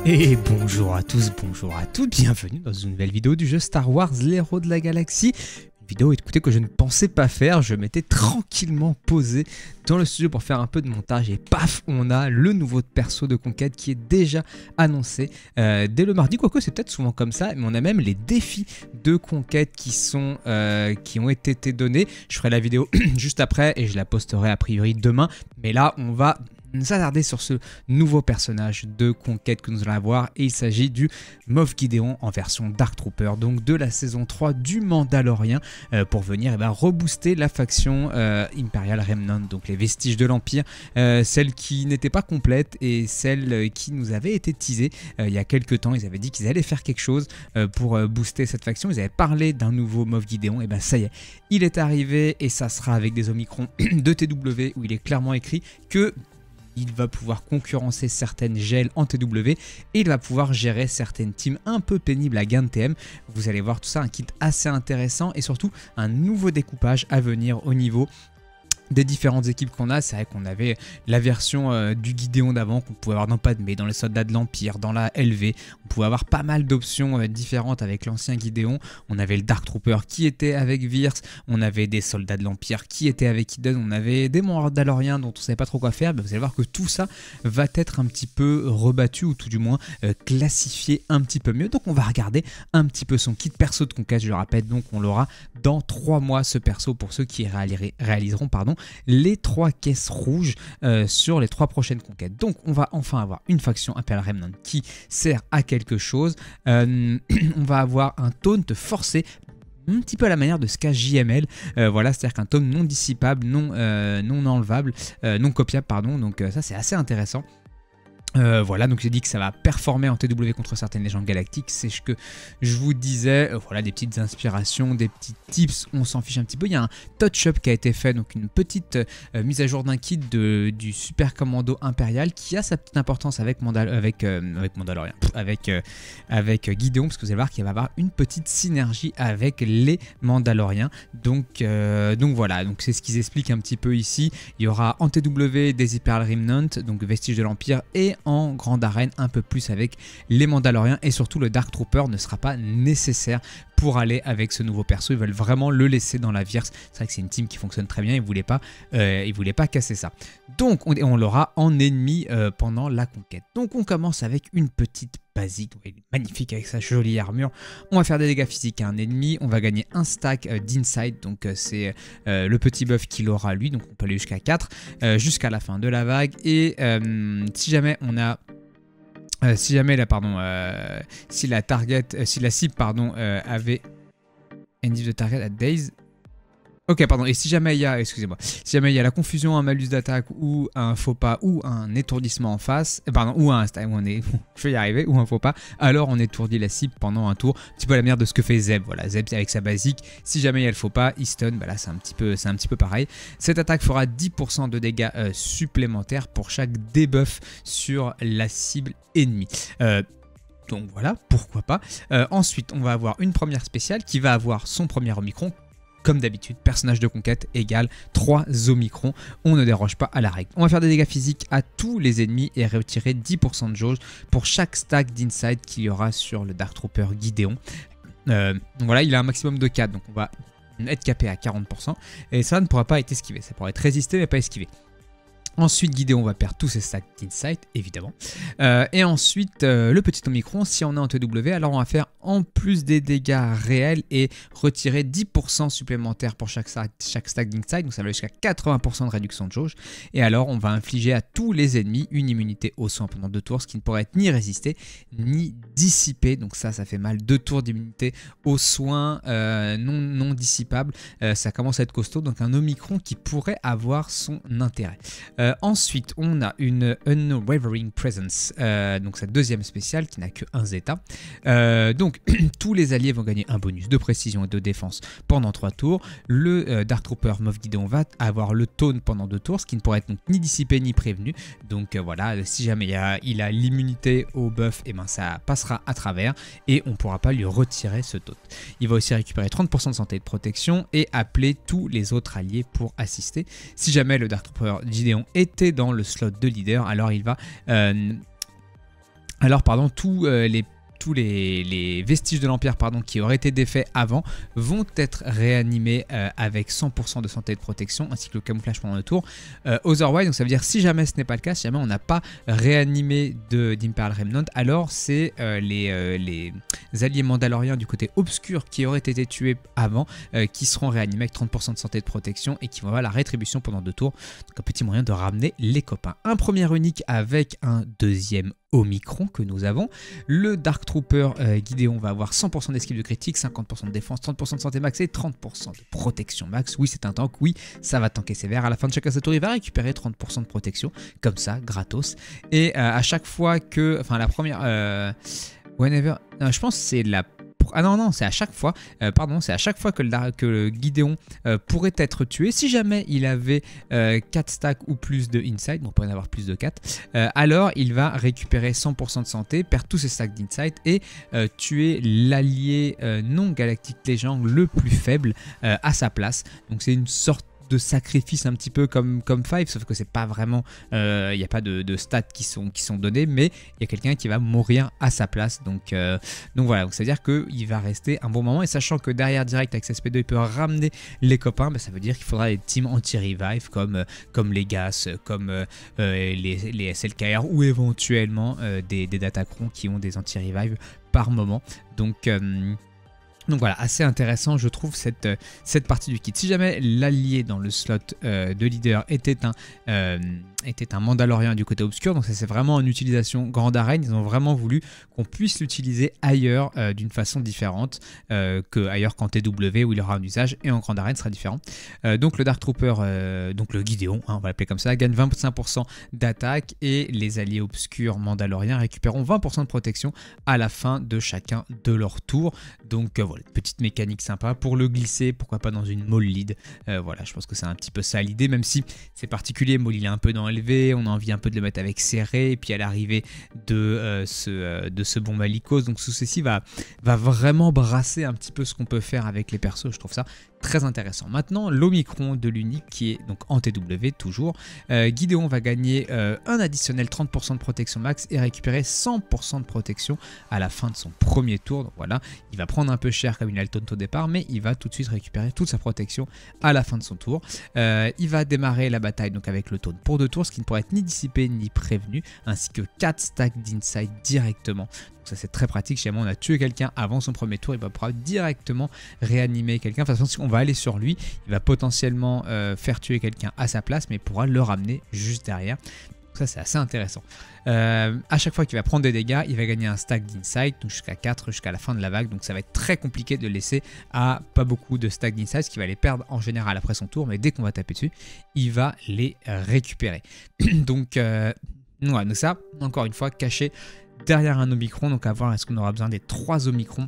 Et bonjour à tous, bonjour à toutes, bienvenue dans une nouvelle vidéo du jeu Star Wars, l'héros de la galaxie. Une vidéo, écoutez, que je ne pensais pas faire, je m'étais tranquillement posé dans le studio pour faire un peu de montage et paf, on a le nouveau perso de conquête qui est déjà annoncé dès le mardi, quoique c'est peut-être souvent comme ça, mais on a même les défis de conquête qui ont été donnés. Je ferai la vidéo juste après et je la posterai a priori demain, mais là on va s'attarder sur ce nouveau personnage de conquête que nous allons avoir, et il s'agit du Moff Gideon en version Dark Trooper, donc de la saison 3 du Mandalorian, pour venir rebooster la faction Imperial Remnant, donc les vestiges de l'Empire, celle qui n'était pas complète et celle qui nous avait été teasée il y a quelques temps. Ils avaient dit qu'ils allaient faire quelque chose pour booster cette faction, ils avaient parlé d'un nouveau Moff Gideon, et ben ça y est, il est arrivé, et ça sera avec des Omicrons de TW, où il est clairement écrit que il va pouvoir concurrencer certaines gels en TW et il va pouvoir gérer certaines teams un peu pénibles à gain de TM. Vous allez voir tout ça, un kit assez intéressant et surtout un nouveau découpage à venir au niveau des différentes équipes qu'on a. C'est vrai qu'on avait la version du Gideon d'avant qu'on pouvait avoir dans Padmé, dans les soldats de l'Empire, dans la LV. On pouvait avoir pas mal d'options différentes avec l'ancien Gideon. On avait le Dark Trooper qui était avec Virce, on avait des soldats de l'Empire qui étaient avec Iden, on avait des Mandaloriens dont on savait pas trop quoi faire. Vous allez voir que tout ça va être un petit peu rebattu, ou tout du moins classifié un petit peu mieux. Donc on va regarder un petit peu son kit perso de conquête. Je le rappelle, donc on l'aura dans 3 mois ce perso, pour ceux qui réaliseront les 3 caisses rouges sur les 3 prochaines conquêtes. Donc on va enfin avoir une faction Imperial Remnant qui sert à quelque chose. On va avoir un taunt forcé, un petit peu à la manière de ce qu'a JML, voilà, c'est-à-dire qu'un taunt non dissipable, non enlevable, non copiable, pardon, donc ça c'est assez intéressant. Voilà, donc j'ai dit que ça va performer en TW contre certaines légendes galactiques, c'est ce que je vous disais. Voilà, des petites inspirations, des petits tips, on s'en fiche un petit peu. Il y a un touch-up qui a été fait, donc une petite mise à jour d'un kit du Super Commando Impérial qui a sa petite importance avec Mandalorian, avec Gideon, parce que vous allez voir qu'il va avoir une petite synergie avec les Mandaloriens. Donc voilà, donc c'est ce qu'ils expliquent un petit peu ici. Il y aura en TW des Imperial Remnant, donc vestiges de l'Empire, et en grande arène un peu plus avec les Mandaloriens, et surtout le Dark Trooper ne sera pas nécessaire pour aller avec ce nouveau perso. Ils veulent vraiment le laisser dans la Virce. C'est vrai que c'est une team qui fonctionne très bien, ils voulaient pas casser ça. Donc on l'aura en ennemi pendant la conquête. Donc on commence avec une petite basique, il est magnifique avec sa jolie armure. On va faire des dégâts physiques à un ennemi, on va gagner un stack d'insight, donc c'est le petit buff qu'il aura lui, donc on peut aller jusqu'à 4 jusqu'à la fin de la vague. Et si jamais on a si la cible avait end of the target at days. Ok, pardon, et si jamais il y a, excusez-moi, si jamais il y a la confusion, un malus d'attaque ou un faux pas ou un étourdissement en face, ou je vais y arriver, ou un faux pas, alors on étourdit la cible pendant un tour, un petit peu à la manière de ce que fait Zeb. Voilà, Zeb avec sa basique, si jamais il y a le faux pas, il stun, bah là c'est un petit peu pareil. Cette attaque fera 10% de dégâts supplémentaires pour chaque debuff sur la cible ennemie. Donc voilà, pourquoi pas. Ensuite, on va avoir une première spéciale qui va avoir son premier Omicron. Comme d'habitude, personnage de conquête égale 3 Omicrons, on ne déroge pas à la règle. On va faire des dégâts physiques à tous les ennemis et retirer 10% de jauge pour chaque stack d'insight qu'il y aura sur le Dark Trooper Gideon. Donc voilà, il a un maximum de 4, donc on va être capé à 40%, et ça ne pourra pas être esquivé, ça pourra être résisté mais pas esquivé. Ensuite, Gideon va perdre tous ses stacks d'insight, évidemment. Et ensuite, le petit Omicron, si on est en TW, alors on va faire en plus des dégâts réels et retirer 10% supplémentaires pour chaque stack d'insight. Donc ça va jusqu'à 80% de réduction de jauge. Et alors, on va infliger à tous les ennemis une immunité au soin pendant 2 tours, ce qui ne pourrait être ni résisté, ni dissipé. Donc ça fait mal. 2 tours d'immunité au soin non dissipable. Ça commence à être costaud. Donc un Omicron qui pourrait avoir son intérêt. Ensuite, on a une Unwavering Presence, donc sa deuxième spéciale qui n'a que 1 zeta. Donc, tous les alliés vont gagner un bonus de précision et de défense pendant 3 tours. Le Dark Trooper Moff Gideon va avoir le taunt pendant 2 tours, ce qui ne pourrait être donc ni dissipé ni prévenu. Donc voilà, si jamais il a l'immunité au buff, et ben ça passera à travers et on ne pourra pas lui retirer ce taunt. Il va aussi récupérer 30% de santé et de protection et appeler tous les autres alliés pour assister. Si jamais le Dark Trooper Gideon était dans le slot de leader, alors il va Alors, pardon, tous les vestiges de l'Empire qui auraient été défaits avant vont être réanimés avec 100% de santé et de protection ainsi que le camouflage pendant le tour. Otherwise, donc ça veut dire si jamais ce n'est pas le cas, si jamais on n'a pas réanimé d'Imperial Remnant, alors c'est les alliés mandaloriens du côté obscur qui auraient été tués avant qui seront réanimés avec 30% de santé et de protection et qui vont avoir la rétribution pendant 2 tours. Donc un petit moyen de ramener les copains. Un premier unique avec un deuxième Omicron que nous avons. Le Dark Trooper Gideon va avoir 100% d'esquive de critique, 50% de défense, 30% de santé max et 30% de protection max. Oui, c'est un tank, oui, ça va tanker sévère. À la fin de chacun sa tour, il va récupérer 30% de protection, comme ça, gratos. Et à chaque fois que... Enfin, la première... whenever... je pense que c'est la... Ah non, c'est à chaque fois, c'est à chaque fois que le Gideon pourrait être tué. Si jamais il avait 4 stacks ou plus de Insight, donc on peut en avoir plus de 4, alors il va récupérer 100% de santé, perdre tous ses stacks d'Insight et tuer l'allié non galactique légende le plus faible à sa place. Donc c'est une sorte de sacrifice un petit peu comme Five, sauf que c'est pas vraiment, il n'y a pas de stats qui sont donnés, mais il y a quelqu'un qui va mourir à sa place, donc voilà, ça veut dire qu'il va rester un bon moment, et sachant que derrière direct avec SP2 il peut ramener les copains, ça veut dire qu'il faudra des teams anti-revive comme les Gas, comme les SLKR ou éventuellement des Datacrons qui ont des anti-revive par moment, donc voilà, assez intéressant je trouve cette partie du kit. Si jamais l'allié dans le slot de leader était un Mandalorien du côté obscur, donc ça c'est vraiment une utilisation grande arène, ils ont vraiment voulu qu'on puisse l'utiliser ailleurs d'une façon différente qu'ailleurs qu'en TW où il aura un usage, et en grande arène sera différent. Donc le Dark Trooper, donc le Gideon, on va l'appeler comme ça, gagne 25% d'attaque et les alliés obscurs Mandaloriens récupéreront 20% de protection à la fin de chacun de leur tour. Donc voilà, petite mécanique sympa pour le glisser, pourquoi pas dans une Maul lead. Voilà, je pense que c'est un petit peu ça l'idée, même si c'est particulier, Maul il est un peu dans LV, on a envie un peu de le mettre avec serré, et puis à l'arrivée de ce bon Malicos, donc sous ceci va vraiment brasser un petit peu ce qu'on peut faire avec les persos, je trouve ça très intéressant. Maintenant, l'Omicron de l'unique qui est donc en TW toujours. Gideon va gagner un additionnel 30% de protection max et récupérer 100% de protection à la fin de son premier tour. Donc voilà, il va prendre un peu cher comme il a le taunt au départ, mais il va tout de suite récupérer toute sa protection à la fin de son tour. Il va démarrer la bataille donc avec le taunt pour 2 tours, ce qui ne pourrait être ni dissipé ni prévenu, ainsi que 4 stacks d'insight directement. Donc ça c'est très pratique, si jamais on a tué quelqu'un avant son premier tour, il va pouvoir directement réanimer quelqu'un. De toute façon, si on va aller sur lui, il va potentiellement faire tuer quelqu'un à sa place, mais il pourra le ramener juste derrière. Donc ça c'est assez intéressant. À chaque fois qu'il va prendre des dégâts, il va gagner un stack d'insight, donc jusqu'à 4 jusqu'à la fin de la vague. Donc ça va être très compliqué de le laisser à pas beaucoup de stacks d'insight, ce qui va les perdre en général après son tour, mais dès qu'on va taper dessus, il va les récupérer. Donc voilà, donc ça, encore une fois, caché derrière un Omicron. Donc à voir, est-ce qu'on aura besoin des 3 Omicrons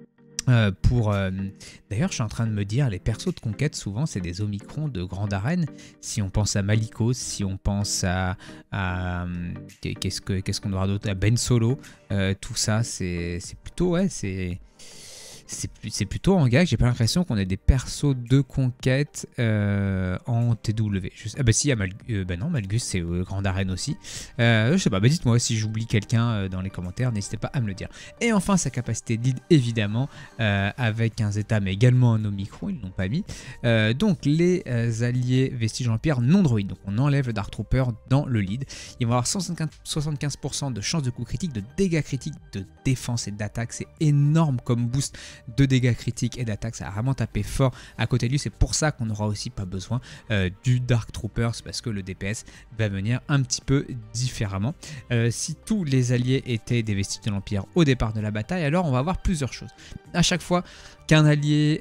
D'ailleurs, je suis en train de me dire, les persos de conquête, souvent, c'est des Omicrons de grande arène. Si on pense à Malicos, si on pense à qu'est-ce qu'on aura d'autre, à Ben Solo, tout ça, c'est plutôt, ouais, c'est plutôt en gag. J'ai pas l'impression qu'on ait des persos de conquête en TW. Ah bah si, non, Malgus c'est grande arène aussi. Je sais pas, bah dites-moi si j'oublie quelqu'un dans les commentaires, n'hésitez pas à me le dire. Et enfin sa capacité de lead évidemment, avec un Zeta mais également un Omicron, ils l'ont pas mis. Donc les alliés vestiges empire non droïdes, donc on enlève le Dark Trooper dans le lead. Ils vont avoir 75% de chance de coup critique, de dégâts critiques, de défense et d'attaque. C'est énorme comme boost de dégâts critiques et d'attaque, ça a vraiment tapé fort à côté de lui. C'est pour ça qu'on n'aura aussi pas besoin du Dark Trooper, c'est parce que le DPS va venir un petit peu différemment. Si tous les alliés étaient des vestiges de l'Empire au départ de la bataille, alors on va avoir plusieurs choses. À chaque fois qu'un allié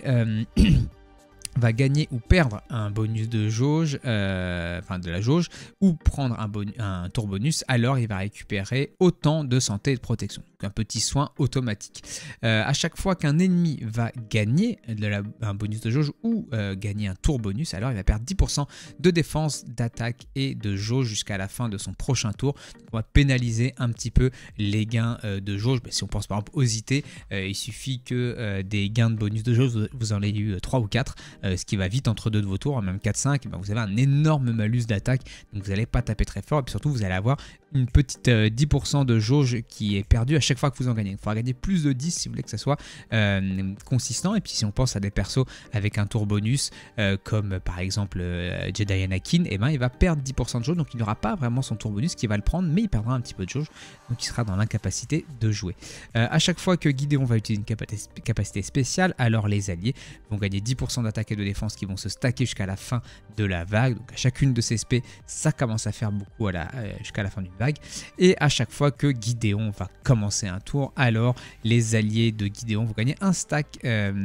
va gagner ou perdre un bonus de jauge, enfin de la jauge, ou prendre un tour bonus, alors il va récupérer autant de santé et de protection. Donc un petit soin automatique. À chaque fois qu'un ennemi va gagner un bonus de jauge ou gagner un tour bonus, alors il va perdre 10% de défense, d'attaque et de jauge jusqu'à la fin de son prochain tour. Donc on va pénaliser un petit peu les gains de jauge. Mais si on pense par exemple aux IT, il suffit que des gains de bonus de jauge, vous en ayez eu 3 ou 4. ce qui va vite entre deux de vos tours, même 4-5, vous avez un énorme malus d'attaque, donc vous n'allez pas taper très fort, et puis surtout vous allez avoir une petite 10% de jauge qui est perdue à chaque fois que vous en gagnez. Il faudra gagner plus de 10 si vous voulez que ça soit consistant. Et puis si on pense à des persos avec un tour bonus, comme par exemple Jedi Anakin, et il va perdre 10% de jauge, donc il n'aura pas vraiment son tour bonus qui va le prendre, mais il perdra un petit peu de jauge, donc il sera dans l'incapacité de jouer. À chaque fois que Gideon va utiliser une capacité spéciale, alors les alliés vont gagner 10% d'attaque et de défense qui vont se stacker jusqu'à la fin de la vague. Donc à chacune de ces spés, ça commence à faire beaucoup jusqu'à la fin d'une vague. Et à chaque fois que Gideon va commencer un tour, alors les alliés de Gideon vont gagner un stack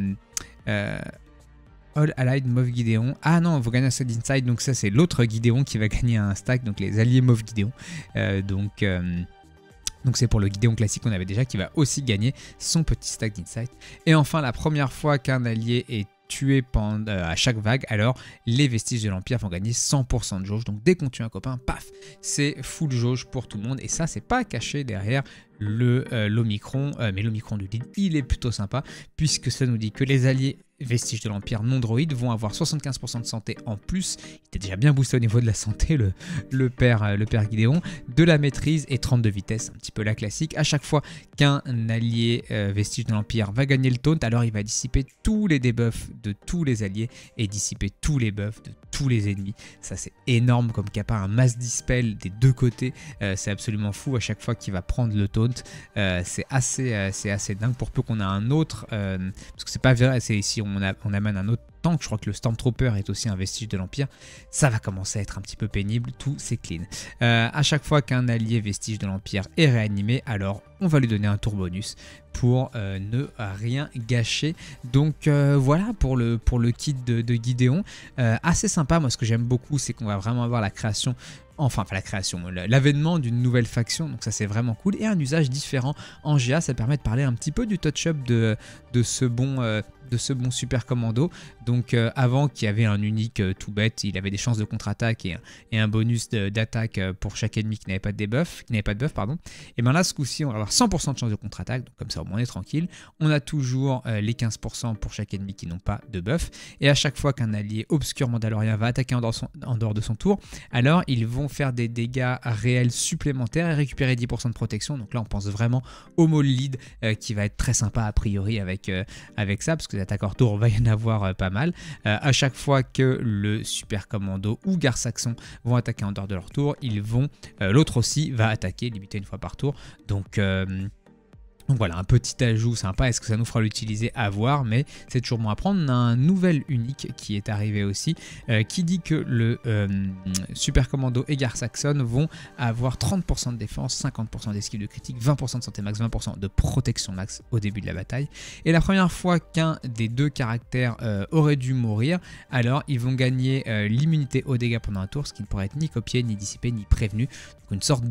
All Allied Moff Gideon. Ah non, vous gagnez un stack d'inside, donc ça c'est l'autre Gideon qui va gagner un stack, donc les alliés Moff Gideon. Donc c'est pour le Gideon classique qu'on avait déjà, qui va aussi gagner son petit stack d'insight. Et enfin, la première fois qu'un allié est tué à chaque vague, alors les vestiges de l'Empire vont gagner 100% de jauge. Donc dès qu'on tue un copain, paf, c'est full jauge pour tout le monde. Et ça, c'est pas caché derrière l'Omicron. Mais l'Omicron du lead, il est plutôt sympa, puisque ça nous dit que les alliés vestiges de l'Empire non droïdes vont avoir 75% de santé en plus. Il était déjà bien boosté au niveau de la santé, le père Gideon, de la maîtrise et 32 vitesses, un petit peu la classique. À chaque fois qu'un allié vestige de l'Empire va gagner le taunt, alors il va dissiper tous les debuffs de tous les alliés et dissiper tous les buffs de tous les ennemis. Ça, c'est énorme comme capa, un mass dispel des deux côtés. C'est absolument fou à chaque fois qu'il va prendre le taunt. C'est assez dingue, pour peu qu'on a un autre, parce que c'est pas vrai, c'est ici on amène un autre tank, je crois que le Stormtrooper est aussi un vestige de l'Empire, ça va commencer à être un petit peu pénible, tout c'est clean. À chaque fois qu'un allié vestige de l'Empire est réanimé, alors on va lui donner un tour bonus pour ne rien gâcher. Donc voilà pour le kit de Gideon, assez sympa. Moi ce que j'aime beaucoup, c'est qu'on va vraiment avoir la création, l'avènement d'une nouvelle faction, donc ça c'est vraiment cool, et un usage différent en GA. Ça permet de parler un petit peu du touch-up de ce bon super commando. Donc avant, qui avait un unique tout bête, il avait des chances de contre-attaque et un bonus d'attaque pour chaque ennemi qui n'avait pas de buff, et bien là ce coup-ci on va avoir 100% de chance de contre-attaque, donc comme ça au moins on est tranquille. On a toujours les 15% pour chaque ennemi qui n'ont pas de buff, et à chaque fois qu'un allié obscur mandalorien va attaquer en dehors de son tour, alors ils vont faire des dégâts réels supplémentaires et récupérer 10% de protection. Donc là on pense vraiment au Maul lead qui va être très sympa a priori avec ça, parce que les attaques hors tour va y en avoir pas mal. À chaque fois que le super commando ou garde saxon vont attaquer en dehors de leur tour, l'autre aussi va attaquer, limité une fois par tour. Donc voilà, un petit ajout sympa. Est-ce que ça nous fera l'utiliser? À voir, mais c'est toujours bon à prendre. On a un nouvel unique qui est arrivé aussi, qui dit que le Super Commando et Gar Saxon vont avoir 30% de défense, 50% d'esquive de critique, 20% de santé max, 20% de protection max au début de la bataille. Et la première fois qu'un des deux caractères aurait dû mourir, alors ils vont gagner l'immunité aux dégâts pendant un tour, ce qui ne pourrait être ni copié, ni dissipé, ni prévenu. Donc une sorte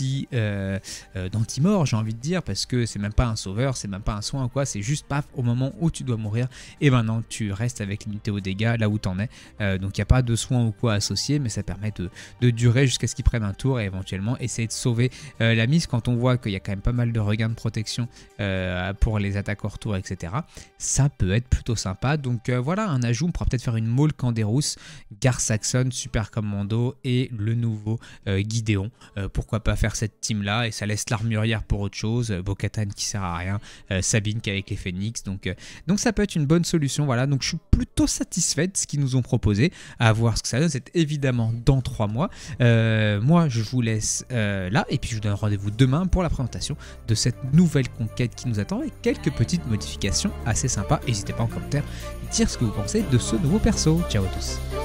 d'anti-mort, j'ai envie de dire, parce que c'est même pas un sauveur, c'est même pas un soin ou quoi, c'est juste paf, au moment où tu dois mourir, et maintenant tu restes avec l'unité aux dégâts là où t'en es. Donc il n'y a pas de soin ou quoi associé, mais ça permet de durer jusqu'à ce qu'ils prennent un tour et éventuellement essayer de sauver la mise quand on voit qu'il y a quand même pas mal de regains de protection pour les attaques hors tour, etc. Ça peut être plutôt sympa. Donc voilà un ajout. On pourra peut-être faire une Maul Canderous, Gar Saxon, Super Commando et le nouveau Gideon. Pourquoi pas faire cette team là, et ça laisse l'armurière pour autre chose, Bo-Katan qui sert à rien, Sabine qui est avec les Phoenix, donc ça peut être une bonne solution. Voilà, donc je suis plutôt satisfait de ce qu'ils nous ont proposé. À voir ce que ça donne, c'est évidemment dans 3 mois. Moi je vous laisse là, et puis je vous donne rendez-vous demain pour la présentation de cette nouvelle conquête qui nous attend, et quelques petites modifications assez sympas. N'hésitez pas en commentaire à dire ce que vous pensez de ce nouveau perso. Ciao à tous.